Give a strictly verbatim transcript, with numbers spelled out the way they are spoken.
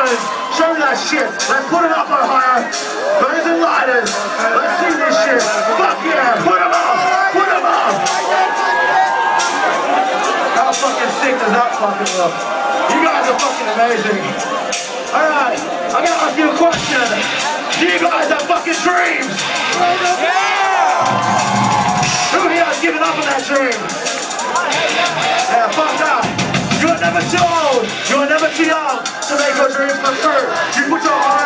balloons. Show me that shit. Let's put them up on higher. Burners and lighters. Let's see this shit. Fuck yeah. Put them up. Put them up. How fucking sick does that fucking look? You guys are fucking amazing. Alright, I gotta ask you a question. Do you guys have fucking dreams? Yeah! Who here has given up on that dream? Yeah, fuck that. You're never too old. You're never too young to make your dreams come true. You put your heart